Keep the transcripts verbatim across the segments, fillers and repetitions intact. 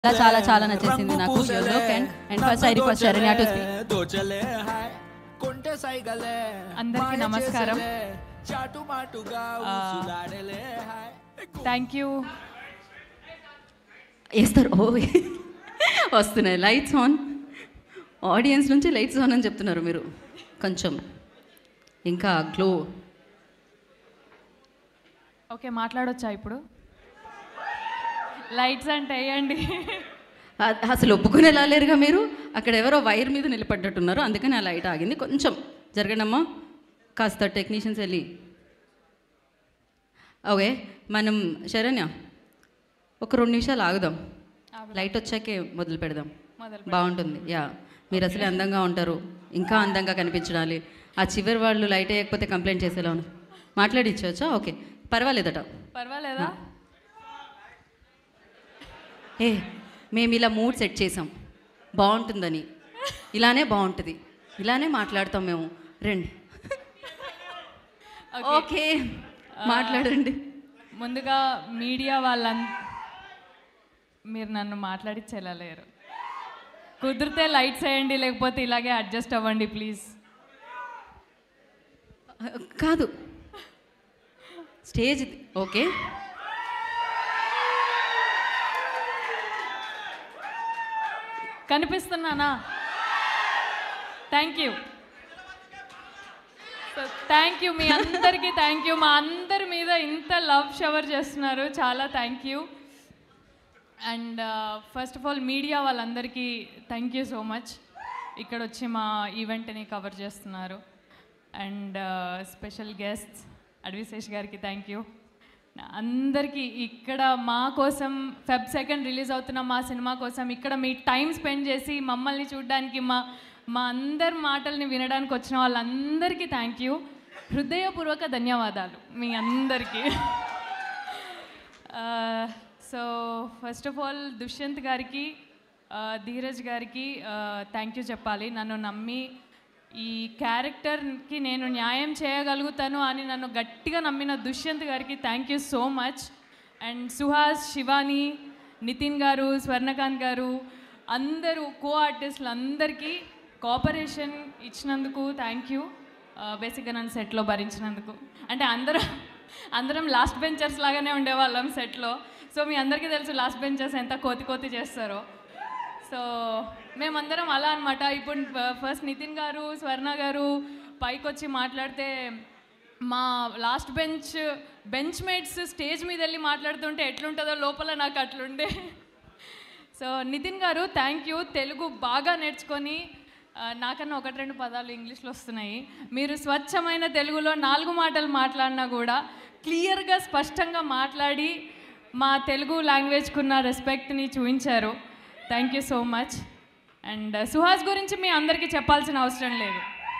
చాలా చాలా చాలా నచ్చేసింది నాకు your look and and first I request Saranya to speak. అందరికీ నమస్కారం. Thank you. వేస్తారు ఓ వస్తున్నాయి లైట్స్ ఆన్. ఆడియన్స్ నుంచి లైట్స్ ఆన్ అని చెప్తున్నారు మీరు. కొంచెం ఇంకా గ్లో. ఓకే, మాట్లాడొచ్చా ఇప్పుడు? లైట్స్ అంటే వేయండి. అసలు ఒప్పుకునేలా లేరుగా మీరు. అక్కడ ఎవరో వైర్ మీద నిలబడ్డట్టున్నారు, అందుకని ఆ లైట్ ఆగింది. కొంచెం జరగండమ్మా, కాస్త టెక్నీషియన్స్ వెళ్ళి. ఓకే, మనం శరణ్య ఒక రెండు నిమిషాలు ఆగుదాం, లైట్ వచ్చాకే మొదలు పెడదాం. బాగుంటుంది. యా, మీరు అసలే అందంగా ఉంటారు, ఇంకా అందంగా కనిపించాలి. ఆ చివరి వాళ్ళు లైట్ వేయకపోతే కంప్లైంట్ చేసేలా ఉన్నారు. మాట్లాడించవచ్చా? ఓకే, పర్వాలేదట. పర్వాలేదా? ఏ మేము ఇలా మూడ్ సెట్ చేసాం, బాగుంటుందని. ఇలానే బాగుంటుంది, ఇలానే మాట్లాడతాం మేము. రండి. ఓకే, మాట్లాడండి. ముందుగా మీడియా వాళ్ళం మీరు నన్ను మాట్లాడించేలా లేరు. కుదిరితే లైట్స్ వేయండి, లేకపోతే ఇలాగే అడ్జస్ట్ అవ్వండి ప్లీజ్. కాదు, స్టేజ్ ఇది. ఓకే, కనిపిస్తున్నానా? Thank you. So thank you మీ అందరికీ. Thank you. మా అందరి మీద ఇంత లవ్ షవర్ చేస్తున్నారు, చాలా thank you. And first of all media వాళ్ళందరికీ థ్యాంక్ యూ సో మచ్. ఇక్కడ వచ్చి మా ఈవెంట్ని కవర్ చేస్తున్నారు. అండ్ స్పెషల్ గెస్ట్స్ అడ్విశేష్ గారికి థ్యాంక్ యూ. అందరికీ ఇక్కడ మా కోసం ఫెబ్ సెకండ్ రిలీజ్ అవుతున్న మా సినిమా కోసం ఇక్కడ మీ టైం స్పెండ్ చేసి మమ్మల్ని చూడడానికి, మా మా అందరి మాటల్ని వినడానికి వచ్చిన వాళ్ళందరికీ థ్యాంక్ యూ. హృదయపూర్వక ధన్యవాదాలు మీ అందరికీ. So first of all Dushyanth గారికి, ధీరజ్ గారికి థ్యాంక్ యూ చెప్పాలి. నన్ను నమ్మి ఈ క్యారెక్టర్కి నేను న్యాయం చేయగలుగుతాను అని నన్ను గట్టిగా నమ్మిన దుష్యంత్ గారికి thank you so much. And Suhas, Shivani, Nithin గారు, స్వర్ణకాంత్ గారు, అందరూ కో ఆర్టిస్టులు అందరికీ కోఆపరేషన్ ఇచ్చినందుకు థ్యాంక్ యూ. బేసిక్గా నన్ను సెట్లో భరించినందుకు. అంటే అందరం అందరం లాస్ట్ బెంచర్స్ లాగానే ఉండేవాళ్ళం సెట్లో. సో మీ అందరికీ తెలుసు లాస్ట్ బెంచర్స్ ఎంత కోతి కోతి చేస్తారో. సో మేమందరం అలా అనమాట. ఇప్పుడు ఫస్ట్ నితిన్ గారు, స్వర్ణ గారు పైకి వచ్చి మాట్లాడితే మా last bench bench mates stage మీద వెళ్ళి మాట్లాడుతుంటే ఎట్లుంటుందో లోపల నాకు అట్లుండే. సో నితిన్ గారు థ్యాంక్ యూ. తెలుగు బాగా నేర్చుకొని, నాకన్నా ఒకటి రెండు పదాలు ఇంగ్లీష్లో వస్తున్నాయి, మీరు స్వచ్ఛమైన తెలుగులో నాలుగు మాటలు మాట్లాడినా కూడా క్లియర్గా స్పష్టంగా మాట్లాడి మా తెలుగు లాంగ్వేజ్కున్న రెస్పెక్ట్ని చూపించారు. Thank you so much. And Suhas గురించి మీ అందరికీ చెప్పాల్సిన అవసరం లేదు,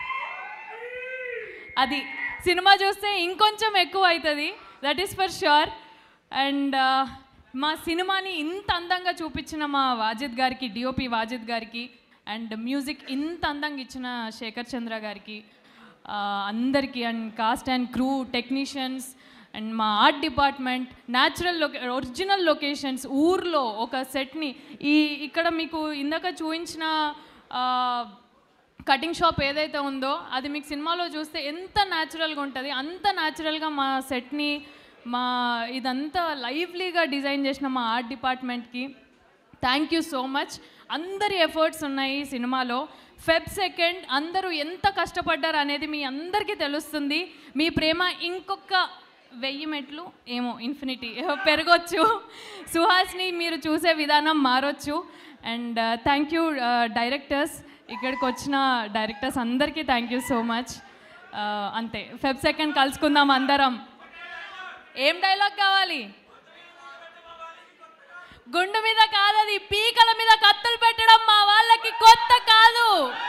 అది సినిమా చూస్తే ఇంకొంచెం ఎక్కువ అవుతుంది, that is for sure. And మా సినిమాని ఇంత అందంగా చూపించిన మా వాజిద్ గారికి, డిఓపి వాజిద్ గారికి, అండ్ మ్యూజిక్ ఇంత అందంగా ఇచ్చిన శేఖర్ చంద్ర గారికి, అందరికీ, and cast and crew, technicians, and మా art department, natural loca original locations, ఊర్లో ఒక సెట్ని ఈ ఇక్కడ మీకు ఇందాక చూపించిన కటింగ్ షాప్ ఏదైతే ఉందో అది మీకు సినిమాలో చూస్తే ఎంత న్యాచురల్గా ఉంటుంది, అంత న్యాచురల్గా మా సెట్ని, మా ఇదంతా లైవ్లీగా డిజైన్ చేసిన మా ఆర్ట్ డిపార్ట్మెంట్కి థ్యాంక్ యూ సో మచ్. అందరి ఎఫర్ట్స్ ఉన్నాయి ఈ సినిమాలో. ఫెబ్ సెకండ్ అందరూ ఎంత కష్టపడ్డారు అనేది మీ అందరికీ తెలుస్తుంది. మీ ప్రేమ ఇంకొక వెయ్యి మెట్లు ఏమో ఇన్ఫినిటీ పెరగొచ్చు. సుహాస్ని మీరు చూసే విధానం మారొచ్చు. అండ్ థ్యాంక్ యూ డైరెక్టర్స్, ఇక్కడికి వచ్చిన డైరెక్టర్స్ అందరికీ థ్యాంక్ యూ సో మచ్. అంతే, ఫెబ్ సెకండ్ కలుసుకుందాం అందరం. ఏం డైలాగ్ కావాలి? గుండు మీద కాదది, పీకల మీద కత్తులు పెట్టడం మా వాళ్ళకి కొత్త కాదు.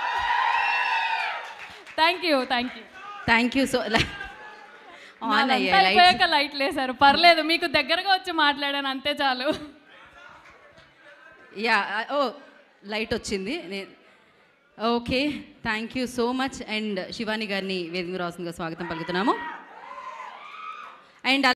Thank you. Thank you. Thank you. So అయిపోయాక లైట్ లేసారు, పర్లేదు, మీకు దగ్గరగా వచ్చి మాట్లాడాను అంతే చాలు. యా, ఓ లైట్ వచ్చింది. Okay, thank you so much. And Shivani గారిని వేదిక రావాల్సిందిగా స్వాగతం పలుకుతున్నాము. అండ్